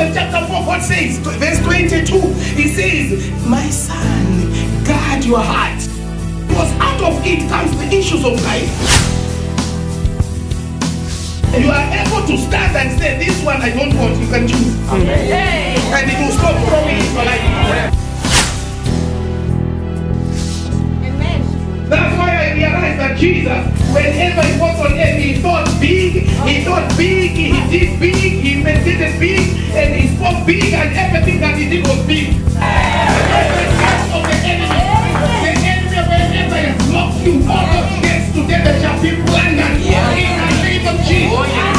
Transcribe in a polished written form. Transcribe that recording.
Proverbs chapter 4, God says, verse 22, he says, my son, guard your heart. Because out of it comes the issues of life. You are able to stand and say, this one I don't want, you can choose. Amen. And it will stop growing in your life. Amen. That's why I realized that Jesus, whenever he walked on earth, he thought big, he did big, he meditated big, and he spoke big, and everything that he did was big. Every test of the enemy wherever he has locked you, all those gates together shall be planned in the name of Jesus.